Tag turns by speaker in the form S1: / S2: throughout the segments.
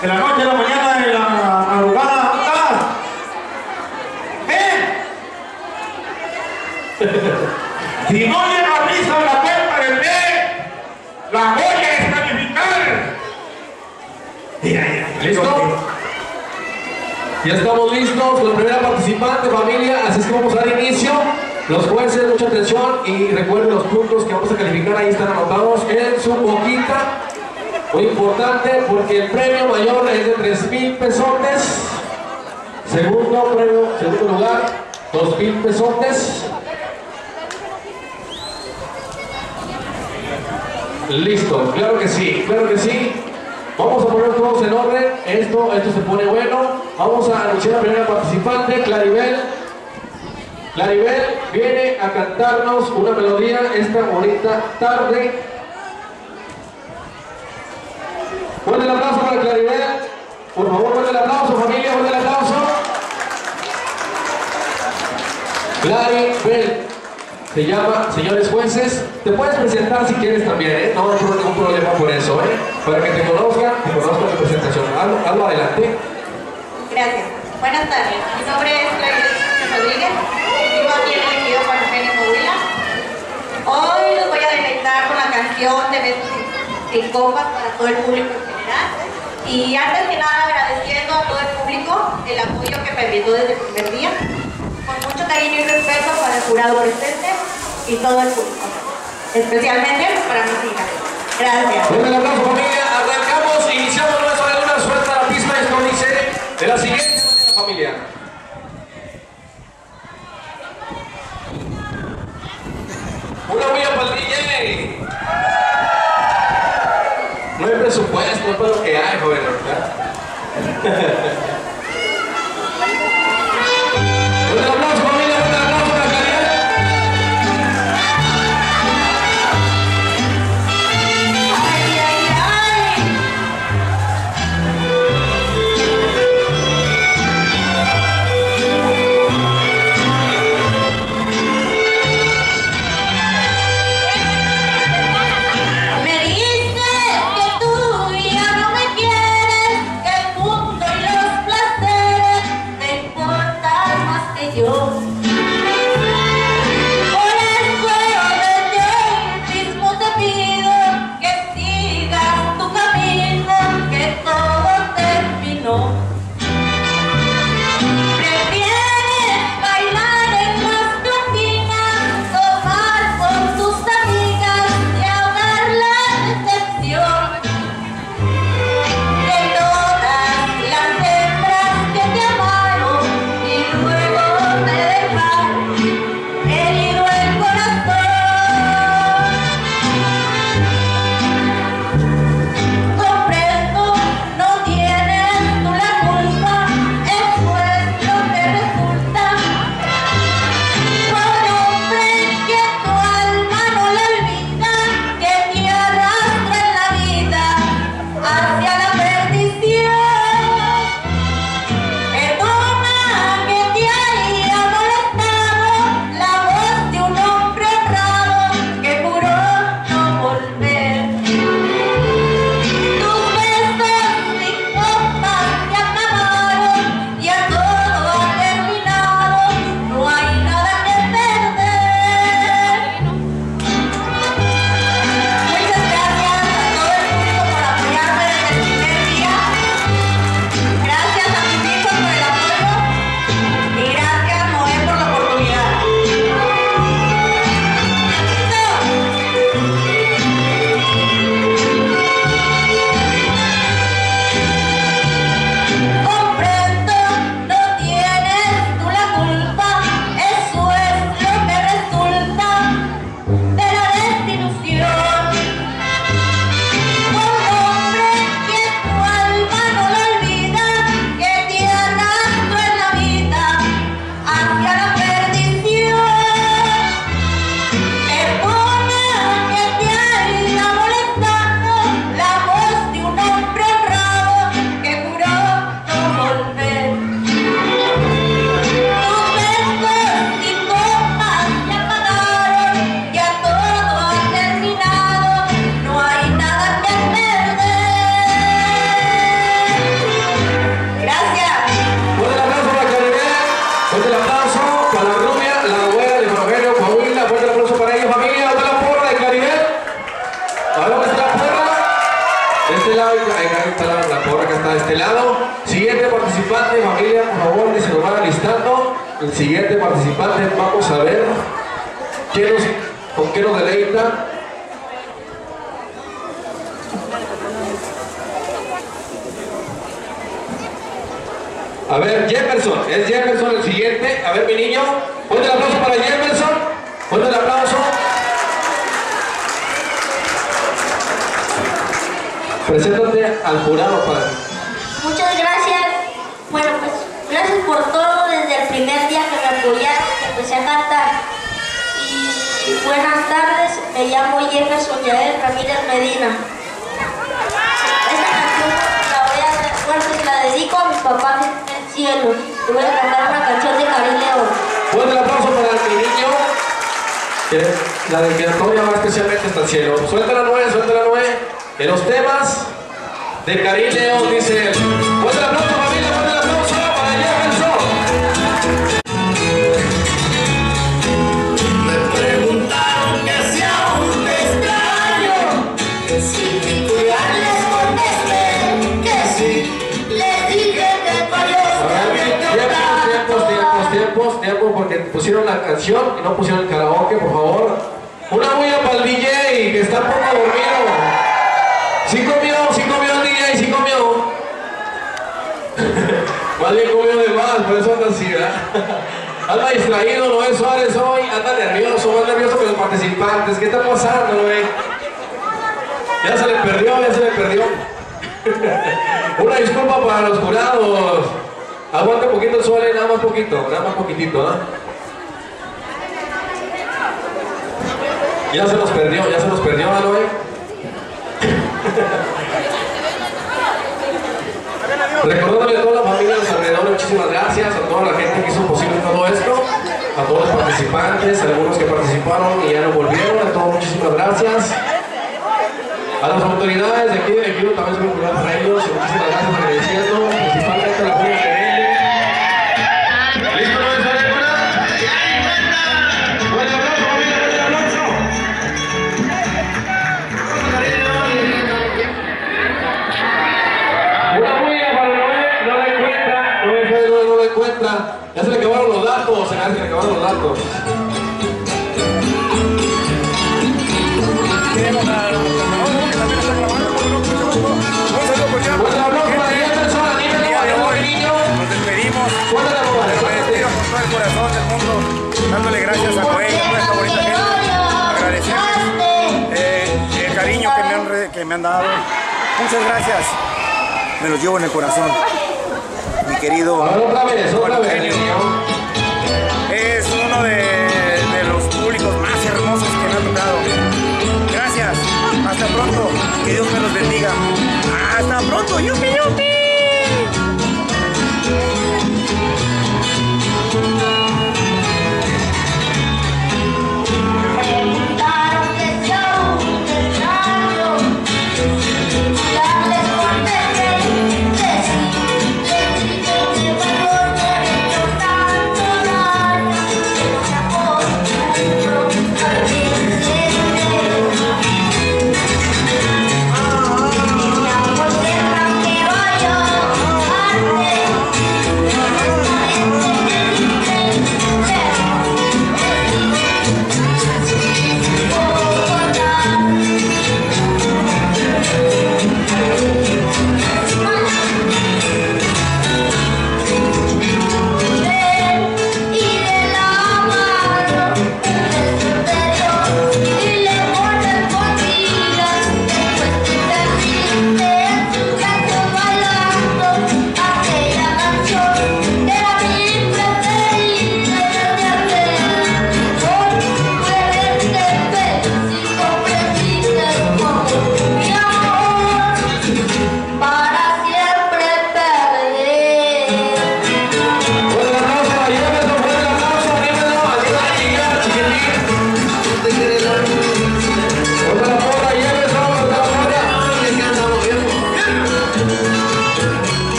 S1: de la noche a la mañana, de la madrugada, ¿dónde estás? Si no llega prisa a la puerta del B, la voy a descalificar. Mira,
S2: ¿Listo? Ya estamos listos con la primera participante, familia, así es que vamos a dar inicio. Los jueces, mucha atención y recuerden los puntos que vamos a calificar, ahí están anotados en su boquita. Muy importante porque el premio mayor es de 3,000 pesotes. Segundo lugar, 2,000 pesotes. Listo, claro que sí, claro que sí. Vamos a poner todos en orden, esto se pone bueno. Vamos a anunciar a la primera participante, Claribel. Claribel viene a cantarnos una melodía esta bonita tarde. Fuerte el aplauso para Claribel. Por favor, fuerte el aplauso, familia, fuerte el aplauso. Claribel. Se llama, señores jueces, te puedes presentar si quieres también, ¿eh? No hay ningún problema por eso, ¿eh? Para que te conozcan tu presentación. Hazlo adelante.
S3: Gracias. Buenas tardes. Mi nombre es Claribel Rodríguez. Vivo aquí en el ejido Juan Eugenio Coahuila. Hoy los voy a deleitar con la canción de Besos y Copas para todo el público en general. Y antes que nada agradeciendo a todo el público el apoyo que me brindó desde el primer día. Con mucho cariño y respeto para el jurado presente y todo el público, especialmente para mis hijas. Gracias.
S2: Un aplauso, familia. Arrancamos, iniciamos nuestra luna, suelta la pista. Esto dice de la siguiente manera, familia. Una bulla para el DJ. No hay presupuesto, no es para lo que hay, joven, ¿verdad? Un aplauso, familia, un aplauso para Claribel.
S3: Ay, ay, ay. Me dices que tú ya no me quieres, que el mundo y los placeres
S2: este lado, acá está la porra que está de este lado. Siguiente participante, familia, por favor, que se lo van alistando. El siguiente participante, vamos a ver con qué nos deleita. A ver, Jefferson, es Jefferson el siguiente. A ver, mi niño, fuerte el aplauso para Jefferson. Fuerte el aplauso. Preséntate al jurado, padre.
S4: Muchas gracias. Bueno, pues gracias por todo desde el primer día que me apoyaron, que empecé a cantar. Y buenas tardes, me llamo Jefferson Yael Ramírez Medina. Esta canción la dedico a mis papás en el cielo. Y voy a cantar una canción de Karim León.
S2: Fuerte el aplauso para mi niño. La dedicatoria va especialmente hasta el cielo. Suéltala, Noé, suéltala, Noé. En los temas de Karim León dice él. Fuerte el aplauso, familia, fuerte el aplauso para Jefferson.
S5: Me preguntaron que si aún te extraño, que si ya les contesté que sí, les dije que para
S2: Tiempo, porque pusieron la canción y no pusieron el karaoke, por favor. Una bulla para el DJ que está un poco dormido. Sí comió el DJ, sí comió. Más bien comió de más, por eso anda así, ¿verdad? Anda distraído, Noé Suárez hoy, anda nervioso, más nervioso que los participantes. ¿Qué está pasando, Noé? Ya se le perdió. Una disculpa para los jurados. Aguanta un poquito el sol, nada más poquitito, ¿ah? Ya se nos perdió, ¿no, Recordándole a toda la familia de los alrededores, muchísimas gracias a toda la gente que hizo posible todo esto, a todos los participantes, algunos que participaron y ya no volvieron, a todos muchísimas gracias. A las autoridades de aquí del equipo también se me ocurrió para ellos, y muchísimas gracias agradeciendo, principalmente a la familia de ¿listo, no es alguna? Buen aplauso, familia, buen aplauso. Una bulla para Noé, no le encuentra. Ya se le acabaron los datos, se le acabaron los datos.
S6: Nos despedimos. Con todo el corazón del mundo, dándole gracias a Noé y a toda esta bonita gente, agradecerles el cariño que me han dado. Muchas gracias, me los llevo en el corazón. Mi querido
S2: otra vez.
S6: Es uno de los públicos más hermosos que me ha tocado. Gracias, hasta pronto, que Dios me los bendiga. Hasta pronto, yupi.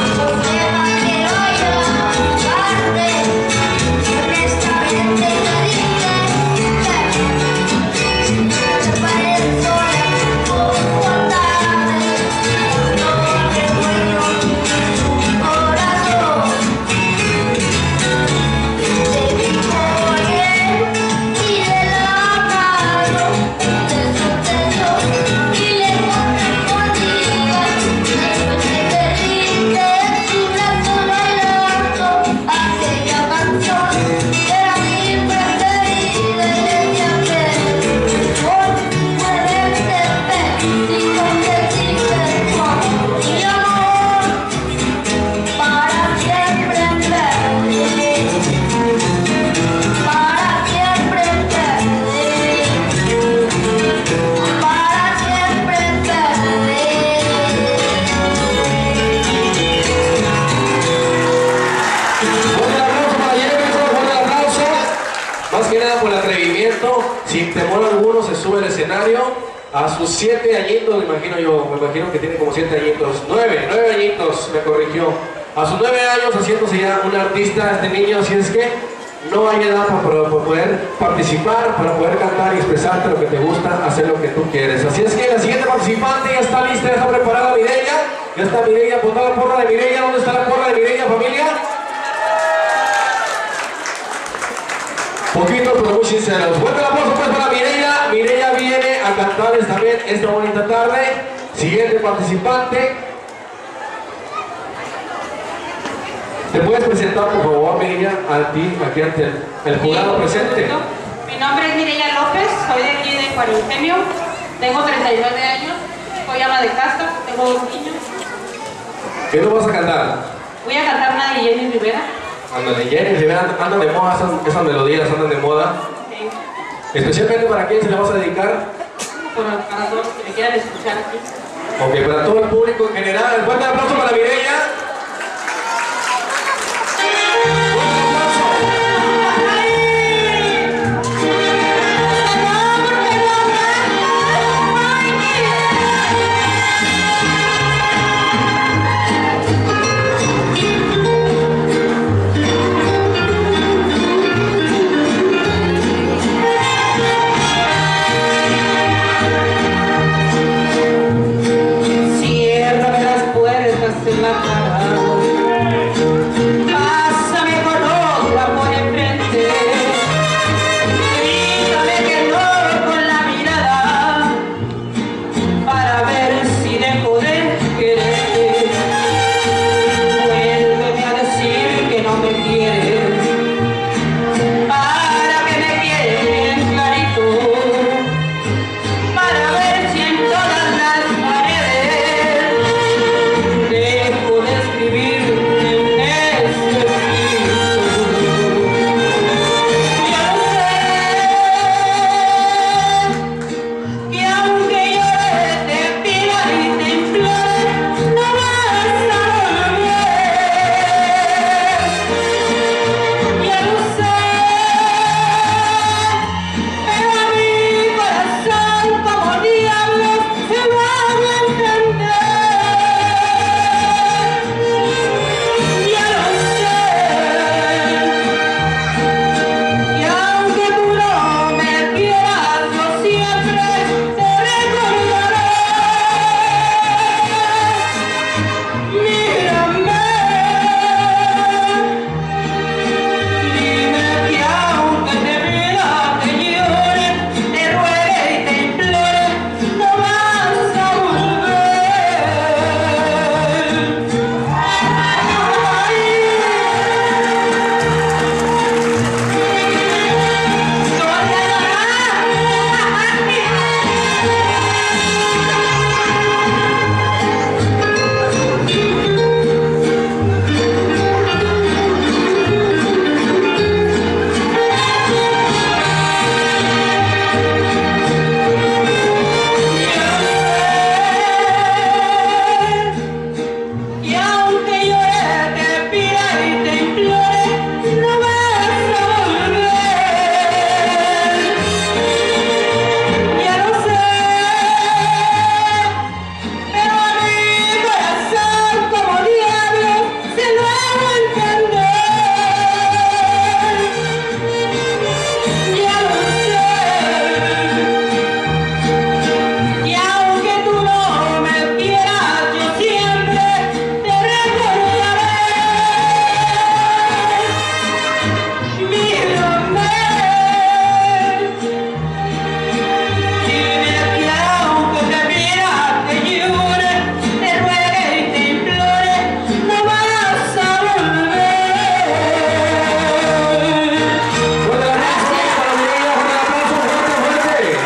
S5: honestamente te digo
S2: que nada por el atrevimiento, sin temor alguno se sube al escenario. A sus 7 añitos, me imagino que tiene como 7 añitos, 9 añitos, me corrigió. A sus 9 años haciéndose ya un artista este niño, así es que no hay edad para poder participar, para poder cantar y expresarte lo que te gusta, hacer lo que tú quieres. Así es que la siguiente participante ya está lista, ya está preparada Mireia. Ya está Mireia, apunta la porra de Mireia. ¿Dónde está la porra de Mireia, familia? Poquitos pero muy sinceros. Fuerte el aplauso pues para Mireia. Mireia viene a cantarles también esta bonita tarde. Siguiente participante. ¿Te puedes presentar, por favor, Mireia, a ti, aquí ante el jurado presente?
S7: Mi nombre es Mireia López, soy de aquí de Juan Eugenio, tengo 39 años, soy ama de casa, tengo 2 niños.
S2: ¿Qué nos vas a cantar?
S7: Voy a cantar una de Jenny Rivera.
S2: Ándale, Jenny Rivera, andan de moda, esas melodías andan de moda.
S7: Sí.
S2: Especialmente para quién se le vas a dedicar.
S7: Para todos los que me quieran escuchar aquí.
S2: Ok, para todo el público en general. Un fuerte aplauso para Mireia.
S7: Ciérrame las puertas en la cara. Pásame con otra por enfrente. Grítame que no con la mirada para ver si dejo de quererte. Vuélveme a decir que no me quieres para que me quede bien clarito. Para ver si en todas las paredes dejo de escribir en este escrito. Yo sé que aunque llore, te pida y te implore, no vas a volver. Ya lo sé, pero a mi corazón como diablos se va a entender. Ya lo sé, y aunque tú no me quieras, yo siempre te recordaré. Mírame, dime que aunque te vea, te llore, te ruegue y te implore, no vas a volver. Y aunque llore, te pida y te implore, no vas a volver. Ya lo sé, pero a mi corazón como diablo se lo hago entender. Ya lo sé, y aunque tú no me quieras, yo siempre te recordaré. Mírame, dime que aunque te mira, te llore, te ruegue y te implore, no vas a volver.
S2: Fuerte el aplauso para Mireia, fuerte.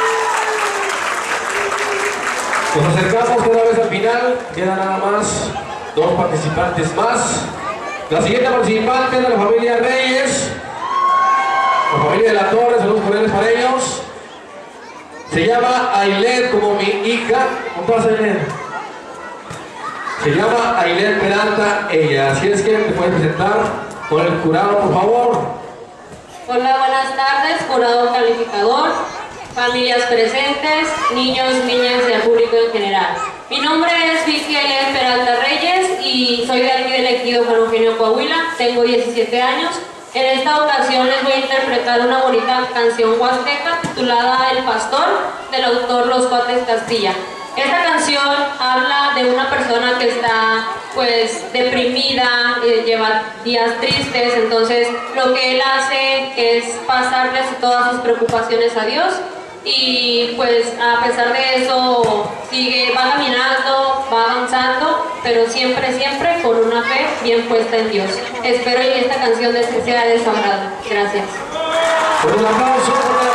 S2: Nos acercamos cada vez al final, quedan nada más 2 participantes más. La siguiente participante es de la familia Reyes, la familia de la Torre, saludos cordiales para ellos. Se llama Ailet, como mi hija. ¿Cómo estás, Ailet? Se llama Ailet Peralta, ella. Así es que te puedes presentar con el jurado, por favor.
S8: Hola, buenas tardes, jurado calificador, familias presentes, niños, niñas y al público en general. Mi nombre es Vicky Elena Peralta Reyes y soy de aquí del ejido Juan Eugenio, Coahuila. Tengo 17 años. En esta ocasión les voy a interpretar una bonita canción huasteca titulada El Pastor, del autor Los Cuates Castilla. Esta canción habla de una persona que está pues deprimida, lleva días tristes, entonces lo que él hace es pasarles todas sus preocupaciones a Dios y pues a pesar de eso va caminando, va avanzando, pero siempre con una fe bien puesta en Dios. Espero que esta canción sea de su agrado. Gracias.
S2: Un aplauso.